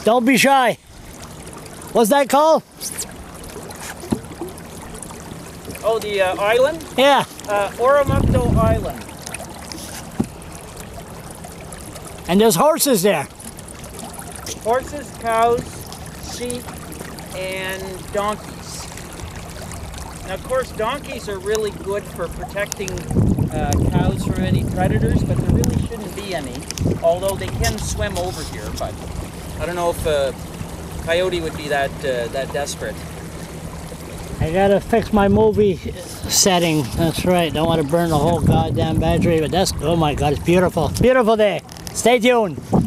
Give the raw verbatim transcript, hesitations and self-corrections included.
Don't be shy. What's that called? Oh, the uh, island? Yeah. Uh, Oromocto Island. And there's horses there. Horses, cows, sheep, and donkeys. Now, of course, donkeys are really good for protecting uh, cows from any predators, but there really shouldn't be any, although they can swim over here, but I don't know if a coyote would be that, uh, that desperate. I gotta fix my movie setting. That's right. Don't want to burn the whole goddamn battery, but that's, oh my God, it's beautiful. Beautiful day. Stay tuned.